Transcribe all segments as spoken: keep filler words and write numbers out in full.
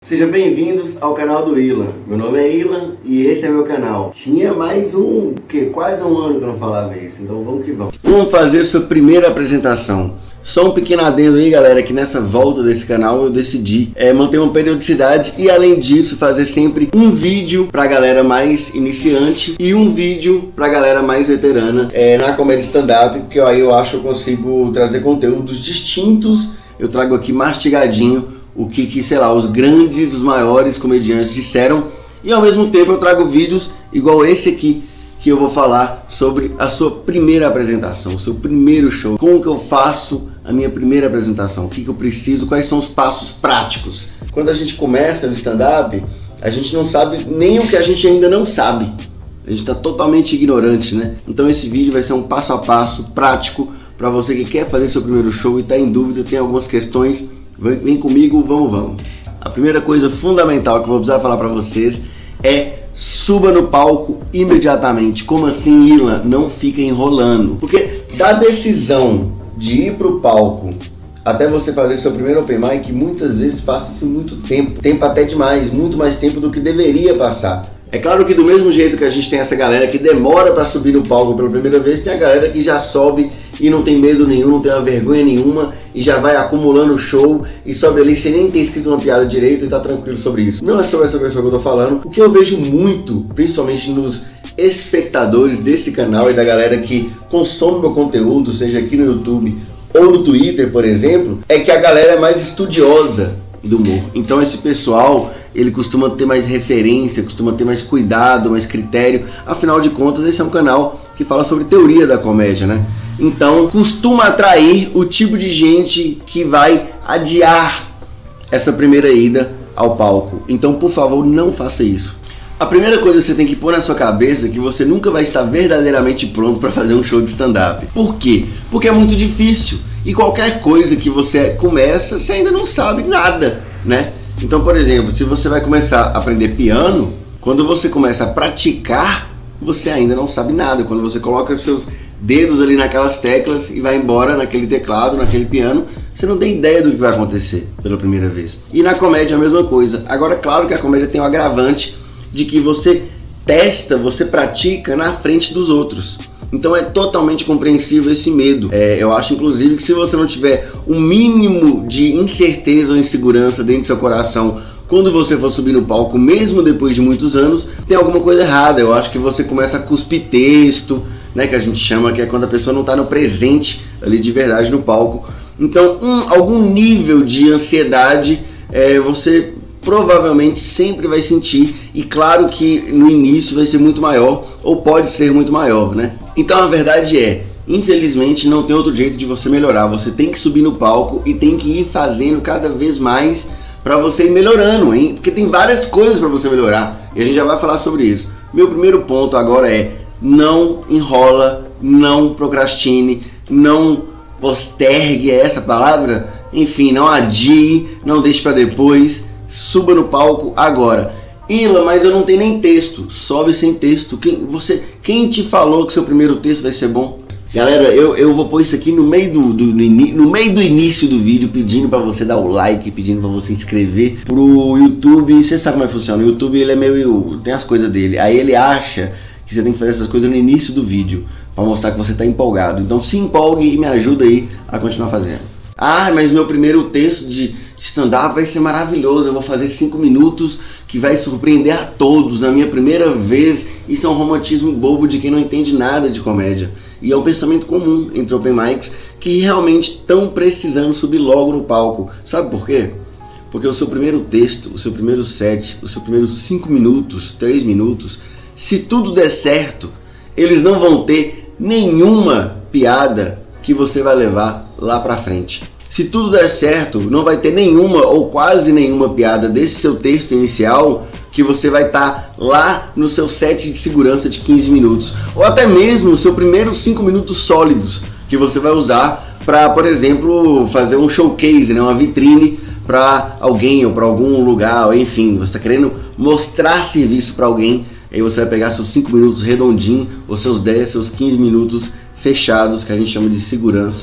Sejam bem-vindos ao canal do Ilan. Meu nome é Ilan e esse é meu canal. Tinha mais um, que quase um ano que eu não falava isso, então vamos que vamos. Vamos fazer sua primeira apresentação. Só um pequeno adendo aí, galera, que nessa volta desse canal eu decidi é, manter uma periodicidade e, além disso, fazer sempre um vídeo pra galera mais iniciante e um vídeo pra galera mais veterana é, na comédia stand-up, porque aí eu acho que eu consigo trazer conteúdos distintos. Eu trago aqui mastigadinho o que, que, sei lá, os grandes, os maiores comediantes disseram, e ao mesmo tempo eu trago vídeos igual esse aqui, que eu vou falar sobre a sua primeira apresentação, o seu primeiro show, como que eu faço a minha primeira apresentação, o que, que eu preciso, quais são os passos práticos. Quando a gente começa no stand-up, a gente não sabe nem o que a gente ainda não sabe, a gente está totalmente ignorante, né? Então esse vídeo vai ser um passo a passo prático para você que quer fazer seu primeiro show e está em dúvida, tem algumas questões. Vem comigo, vamos, vamos. A primeira coisa fundamental que eu vou precisar falar pra vocês é suba no palco imediatamente. Como assim, Ilan? Não fica enrolando. Porque da decisão de ir pro palco até você fazer seu primeiro open mic, muitas vezes passa-se muito tempo. Tempo até demais, muito mais tempo do que deveria passar. É claro que do mesmo jeito que a gente tem essa galera que demora pra subir no palco pela primeira vez, tem a galera que já sobe e não tem medo nenhum, não tem uma vergonha nenhuma e já vai acumulando o show e sobe ali sem nem ter escrito uma piada direito e tá tranquilo sobre isso. Não é sobre essa pessoa que eu tô falando. O que eu vejo muito, principalmente nos espectadores desse canal e da galera que consome meu conteúdo, seja aqui no YouTube ou no Twitter, por exemplo, é que a galera é mais estudiosa do humor. Então esse pessoal, ele costuma ter mais referência, costuma ter mais cuidado, mais critério. Afinal de contas, esse é um canal que fala sobre teoria da comédia, né? Então, costuma atrair o tipo de gente que vai adiar essa primeira ida ao palco. Então, por favor, não faça isso. A primeira coisa que você tem que pôr na sua cabeça é que você nunca vai estar verdadeiramente pronto para fazer um show de stand-up. Por quê? Porque é muito difícil. E qualquer coisa que você começa, você ainda não sabe nada, né? Então, por exemplo, se você vai começar a aprender piano, quando você começa a praticar, você ainda não sabe nada. Quando você coloca seus dedos ali naquelas teclas e vai embora naquele teclado, naquele piano, você não tem ideia do que vai acontecer pela primeira vez. E na comédia é a mesma coisa. Agora, claro que a comédia tem o agravante de que você testa, você pratica na frente dos outros. Então é totalmente compreensível esse medo. É, eu acho, inclusive, que se você não tiver um mínimo de incerteza ou insegurança dentro do seu coração quando você for subir no palco, mesmo depois de muitos anos, tem alguma coisa errada. Eu acho que você começa a cuspir texto, né, que a gente chama, que é quando a pessoa não está no presente ali de verdade no palco. Então, um, algum nível de ansiedade é, você provavelmente sempre vai sentir, e claro que no início vai ser muito maior, ou pode ser muito maior, né? Então a verdade é, infelizmente não tem outro jeito de você melhorar. Você tem que subir no palco e tem que ir fazendo cada vez mais para você ir melhorando, hein? Porque tem várias coisas para você melhorar e a gente já vai falar sobre isso. Meu primeiro ponto agora é: não enrola, não procrastine, não postergue, é essa palavra? Enfim, não adie, não deixe para depois, suba no palco agora. Ilan, mas eu não tenho nem texto. Sobe sem texto. Quem, você, quem te falou que seu primeiro texto vai ser bom? Galera, eu, eu vou pôr isso aqui no meio do, do, no meio do início do vídeo, pedindo pra você dar o like, pedindo pra você inscrever pro YouTube. Você sabe como é que funciona. O YouTube, ele é meio... tem as coisas dele. Aí ele acha que você tem que fazer essas coisas no início do vídeo, pra mostrar que você tá empolgado. Então se empolgue e me ajuda aí a continuar fazendo. Ah, mas meu primeiro texto de stand-up vai ser maravilhoso. Eu vou fazer cinco minutos que vai surpreender a todos na minha primeira vez. Isso é um romantismo bobo de quem não entende nada de comédia. E é um pensamento comum entre open mics que realmente estão precisando subir logo no palco. Sabe por quê? Porque o seu primeiro texto, o seu primeiro set, os seus primeiros cinco minutos, três minutos, se tudo der certo, eles não vão ter nenhuma piada que você vai levar lá pra frente. Se tudo der certo, não vai ter nenhuma ou quase nenhuma piada desse seu texto inicial que você vai estar tá lá no seu set de segurança de quinze minutos, ou até mesmo os seus primeiros cinco minutos sólidos que você vai usar para, por exemplo, fazer um showcase, né, uma vitrine para alguém ou para algum lugar, ou enfim, você está querendo mostrar serviço para alguém, aí você vai pegar seus cinco minutos redondinho, ou seus dez, seus quinze minutos fechados, que a gente chama de segurança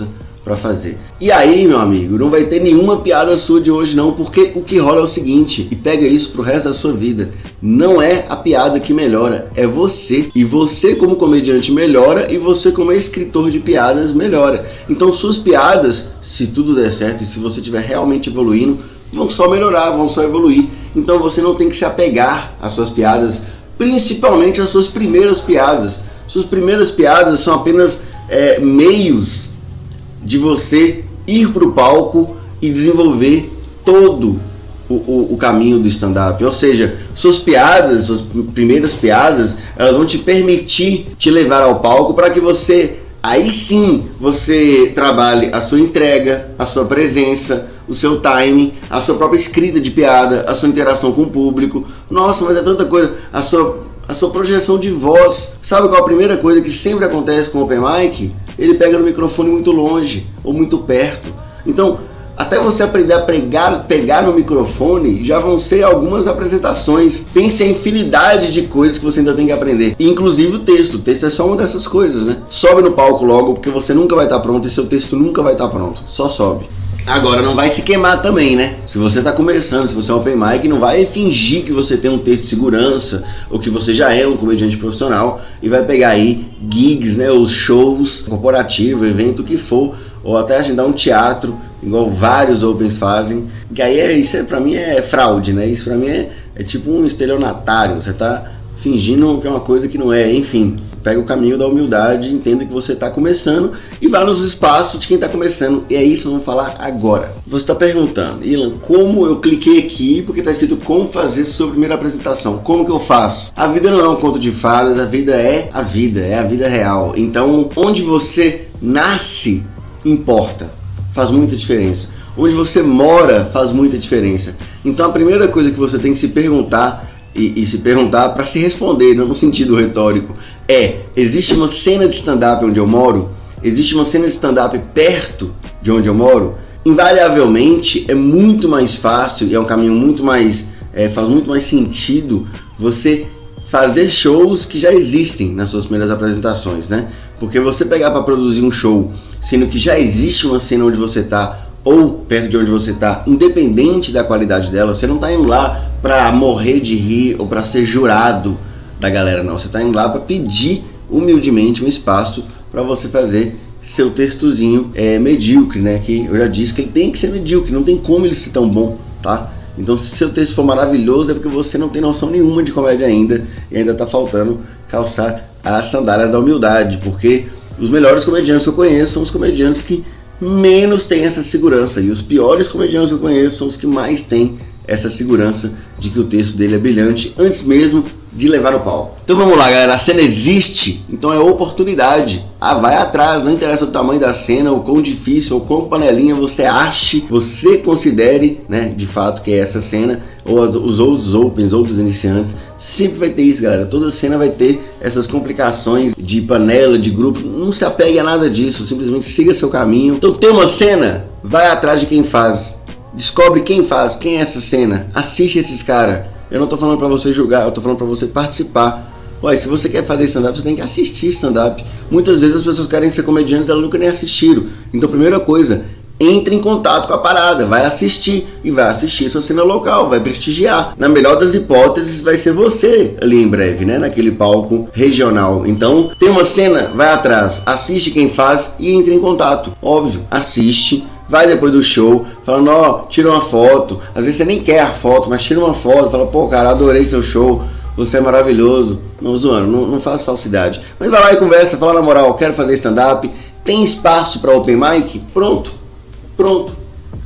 para fazer. E aí, meu amigo, não vai ter nenhuma piada sua de hoje não, porque o que rola é o seguinte, e pega isso pro resto da sua vida, não é a piada que melhora, é você. E você como comediante melhora e você como escritor de piadas melhora. Então suas piadas, se tudo der certo e se você estiver realmente evoluindo, vão só melhorar, vão só evoluir. Então você não tem que se apegar às suas piadas, principalmente às suas primeiras piadas. Suas primeiras piadas são apenas é, meios de você ir para o palco e desenvolver todo o, o, o caminho do stand-up. Ou seja, suas piadas, suas primeiras piadas, elas vão te permitir te levar ao palco para que você, aí sim, você trabalhe a sua entrega, a sua presença, o seu timing, a sua própria escrita de piada, a sua interação com o público. Nossa, mas é tanta coisa. A sua, a sua projeção de voz. Sabe qual é a primeira coisa que sempre acontece com o Open Mic? Ele pega no microfone muito longe ou muito perto. Então, até você aprender a pregar, pegar no microfone, já vão ser algumas apresentações. Pense a infinidade de coisas que você ainda tem que aprender. Inclusive o texto. O texto é só uma dessas coisas, né? Sobe no palco logo, porque você nunca vai estar pronto e seu texto nunca vai estar pronto. Só sobe. Agora, não vai se queimar também, né? Se você está começando, se você é um open mic, não vai fingir que você tem um texto de segurança ou que você já é um comediante profissional e vai pegar aí gigs, né? Os shows corporativos, evento que for, ou até agendar um teatro, igual vários opens fazem, que aí é, isso é, pra mim é fraude, né? Isso pra mim é, é tipo um estelionatário, você tá fingindo que é uma coisa que não é. Enfim, pega o caminho da humildade, entenda que você está começando e vá nos espaços de quem está começando. E é isso que vamos falar agora. Você está perguntando, Ilan, como eu cliquei aqui porque está escrito como fazer sua primeira apresentação? Como que eu faço? A vida não é um conto de fadas, a vida é a vida, é a vida real. Então, onde você nasce importa, faz muita diferença. Onde você mora faz muita diferença. Então, a primeira coisa que você tem que se perguntar E, e se perguntar para se responder, não no sentido retórico, é: existe uma cena de stand-up onde eu moro? Existe uma cena de stand-up perto de onde eu moro? Invariavelmente é muito mais fácil e é um caminho muito mais, é, faz muito mais sentido você fazer shows que já existem nas suas primeiras apresentações, né? Porque você pegar para produzir um show, sendo que já existe uma cena onde você está ou perto de onde você está, independente da qualidade dela, você não está indo lá para morrer de rir ou para ser jurado da galera, não. Você está indo lá para pedir humildemente um espaço para você fazer seu textozinho é, medíocre, né? Que eu já disse que ele tem que ser medíocre, não tem como ele ser tão bom, tá? Então, se seu texto for maravilhoso, é porque você não tem noção nenhuma de comédia ainda e ainda está faltando calçar as sandálias da humildade, porque os melhores comediantes que eu conheço são os comediantes que menos têm essa segurança, e os piores comediantes que eu conheço são os que mais têm essa segurança de que o texto dele é brilhante antes mesmo de levar no palco. Então vamos lá, galera, a cena existe, então é oportunidade. Ah, vai atrás, não interessa o tamanho da cena, o quão difícil, ou quão panelinha você ache, você considere, né, de fato que é essa cena, ou os outros opens, outros iniciantes, sempre vai ter isso, galera. Toda cena vai ter essas complicações de panela, de grupo. Não se apegue a nada disso, simplesmente siga seu caminho. Então tem uma cena, vai atrás de quem faz. Descobre quem faz, quem é essa cena. Assiste esses caras. Eu não tô falando pra você julgar, eu tô falando pra você participar. Ué, se você quer fazer stand-up, você tem que assistir stand-up. Muitas vezes as pessoas querem ser comediantes, elas nunca nem assistiram. Então, primeira coisa, entre em contato com a parada, vai assistir. E vai assistir sua cena local, vai prestigiar. Na melhor das hipóteses, vai ser você ali em breve, né? Naquele palco regional. Então, tem uma cena, vai atrás, assiste quem faz e entre em contato. Óbvio, assiste. Vai depois do show, falando, ó, tira uma foto. Às vezes você nem quer a foto, mas tira uma foto. Fala, pô, cara, adorei seu show, você é maravilhoso. Não, zoando, não, não faz falsidade. Mas vai lá e conversa, fala na moral, quero fazer stand-up. Tem espaço para open mic? Pronto, pronto,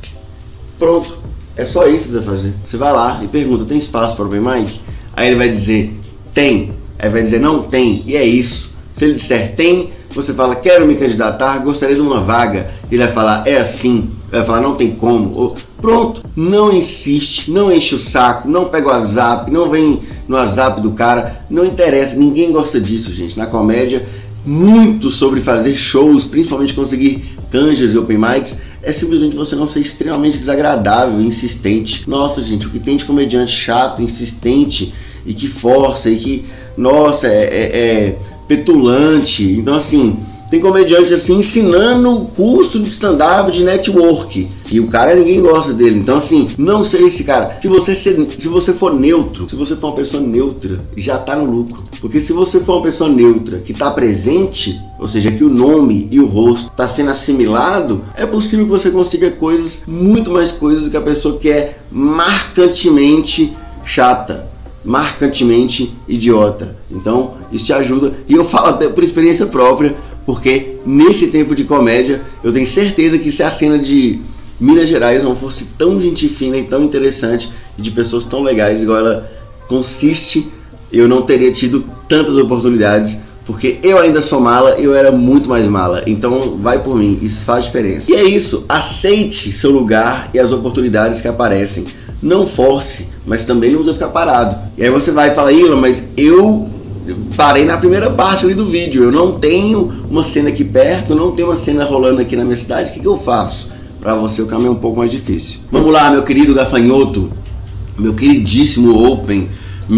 pronto. É só isso que você vai fazer. Você vai lá e pergunta, tem espaço para open mic? Aí ele vai dizer, tem. Aí vai dizer, não tem, e é isso. Se ele disser tem, você fala, quero me candidatar, gostaria de uma vaga. Ele vai falar, é assim. Vai falar, não tem como. Pronto, não insiste, não enche o saco, não pega o WhatsApp, não vem no WhatsApp do cara. Não interessa, ninguém gosta disso, gente. Na comédia, muito sobre fazer shows, principalmente conseguir canjas e open mics, é simplesmente você não ser extremamente desagradável e insistente. Nossa, gente, o que tem de comediante chato, insistente e que força e que, nossa, é... é, é petulante. Então assim, Tem comediante assim ensinando o custo de stand-up, de network, e o cara ninguém gosta dele. Então assim, não seja esse cara. Se você, ser, se você for neutro, se você for uma pessoa neutra, já tá no lucro. Porque se você for uma pessoa neutra que tá presente, ou seja, que o nome e o rosto tá sendo assimilado, é possível que você consiga coisas, muito mais coisas do que a pessoa que é marcantemente chata, marcantemente idiota. Então isso te ajuda, e eu falo até por experiência própria, porque nesse tempo de comédia eu tenho certeza que se a cena de Minas Gerais não fosse tão gente fina e tão interessante e de pessoas tão legais igual ela consiste, eu não teria tido tantas oportunidades, porque eu ainda sou mala, eu era muito mais mala. Então vai por mim, isso faz diferença. E é isso, aceite seu lugar e as oportunidades que aparecem. Não force, mas também não precisa ficar parado. E aí você vai e fala, Ila, mas eu parei na primeira parte ali do vídeo, eu não tenho uma cena aqui perto, não tenho uma cena rolando aqui na minha cidade, o que, que eu faço? Para você o caminho é um pouco mais difícil. Vamos lá, meu querido gafanhoto, meu queridíssimo Open,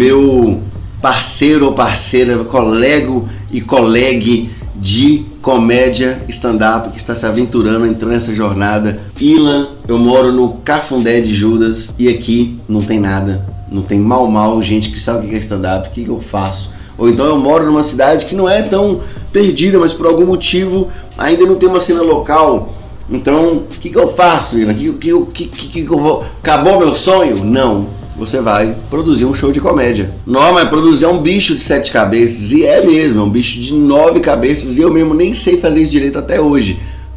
meu parceiro ou parceira, colega e colegue de comédia stand-up que está se aventurando, entrando nessa jornada. Ilan, eu moro no Cafundé de Judas e aqui não tem nada, não tem mal mal gente que sabe o que é stand-up, o que, que eu faço? Ou então eu moro numa cidade que não é tão perdida, mas por algum motivo ainda não tem uma cena local. Então, o que, que eu faço, Ilan? Que, que, que, que, que eu vou... Acabou meu sonho? Não. Você vai produzir um show de comédia. Não, mas produzir é um bicho de sete cabeças. E é mesmo, é um bicho de nove cabeças. E eu mesmo nem sei fazer isso direito até hoje.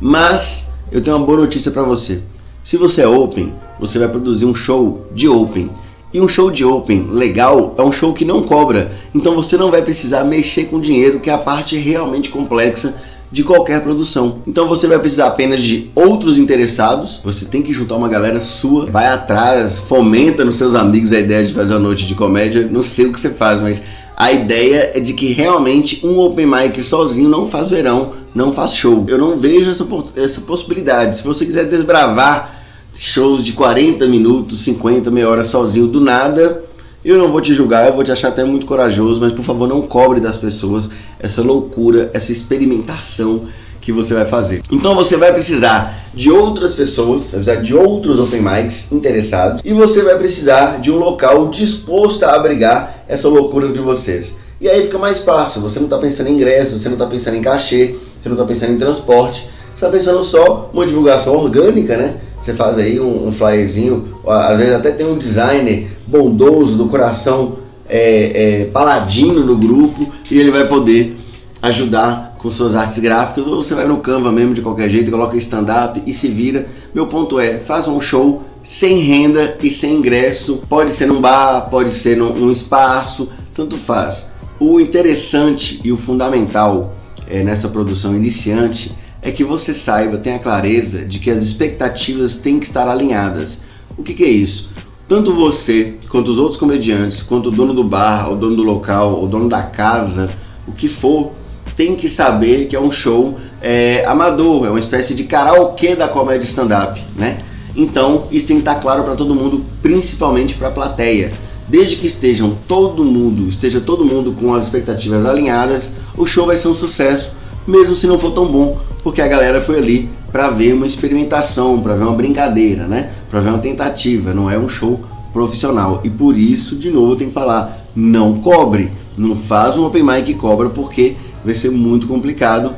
Mas eu tenho uma boa notícia pra você. Se você é open, você vai produzir um show de open. E um show de open legal é um show que não cobra. Então você não vai precisar mexer com dinheiro, que é a parte realmente complexa de qualquer produção. Então você vai precisar apenas de outros interessados. Você tem que juntar uma galera sua, vai atrás, fomenta nos seus amigos a ideia de fazer uma noite de comédia. Não sei o que você faz, mas a ideia é de que realmente um open mic sozinho não faz verão, não faz show. Eu não vejo essa, essa possibilidade. Se você quiser desbravar shows de quarenta minutos, cinquenta, meia hora sozinho do nada, eu não vou te julgar, eu vou te achar até muito corajoso, mas por favor não cobre das pessoas essa loucura, essa experimentação que você vai fazer. Então você vai precisar de outras pessoas, vai precisar de outros open mics interessados, e você vai precisar de um local disposto a abrigar essa loucura de vocês. E aí fica mais fácil, você não está pensando em ingresso, você não está pensando em cachê, você não está pensando em transporte, você está pensando só uma divulgação orgânica, né? Você faz aí um, um flyerzinho, às vezes até tem um designer bondoso, do coração é, é, paladino no grupo, e ele vai poder ajudar com suas artes gráficas, ou você vai no Canva mesmo de qualquer jeito, coloca stand-up e se vira. Meu ponto é, faça um show sem renda e sem ingresso, pode ser num bar, pode ser num, num espaço, tanto faz. O interessante e o fundamental é, nessa produção iniciante é que você saiba, tenha clareza de que as expectativas têm que estar alinhadas. O que, que é isso? Tanto você, quanto os outros comediantes, quanto o dono do bar, o dono do local, o dono da casa, o que for, tem que saber que é um show é, amador, é uma espécie de karaokê da comédia stand-up, né? Então, isso tem que estar claro para todo mundo, principalmente para a plateia. Desde que estejam todo mundo, esteja todo mundo com as expectativas alinhadas, o show vai ser um sucesso, mesmo se não for tão bom, porque a galera foi ali para ver uma experimentação, para ver uma brincadeira, né? Para ver uma tentativa, não é um show profissional. E por isso, de novo, tem que falar, não cobre, não faz um open mic que cobra, porque vai ser muito complicado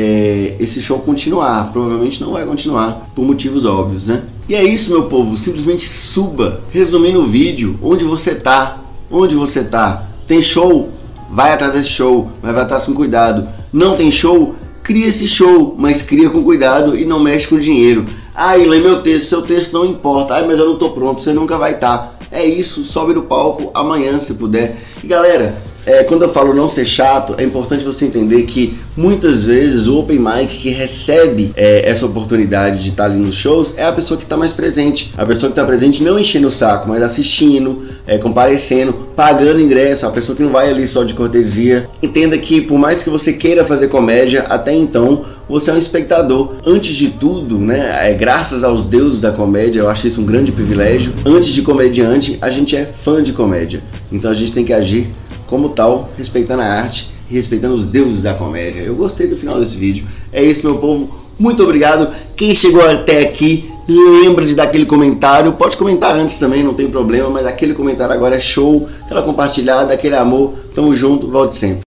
é, esse show continuar. Provavelmente não vai continuar, por motivos óbvios, né? E é isso, meu povo, simplesmente suba. Resumindo o vídeo, onde você tá? Onde você tá? Tem show? Vai atrás desse show, mas vai atrás com cuidado. Não tem show? Cria esse show, mas cria com cuidado e não mexe com dinheiro. Ah, lê meu texto, seu texto não importa. Ah, mas eu não tô pronto, você nunca vai estar. É isso, sobe no palco amanhã se puder. E galera, é, quando eu falo não ser chato, é importante você entender que muitas vezes o open mic que recebe é, essa oportunidade de estar ali nos shows é a pessoa que está mais presente. A pessoa que está presente não enchendo o saco, mas assistindo, é, comparecendo, pagando ingresso, a pessoa que não vai ali só de cortesia. Entenda que por mais que você queira fazer comédia, até então você é um espectador. Antes de tudo, né, é, graças aos deuses da comédia, eu acho isso um grande privilégio. Antes de comediante, a gente é fã de comédia. Então a gente tem que agir como tal, respeitando a arte respeitando os deuses da comédia. Eu gostei do final desse vídeo. É isso, meu povo. Muito obrigado. Quem chegou até aqui, lembra de dar aquele comentário. Pode comentar antes também, não tem problema, mas aquele comentário agora é show. Aquela compartilhada, aquele amor. Tamo junto, volte sempre.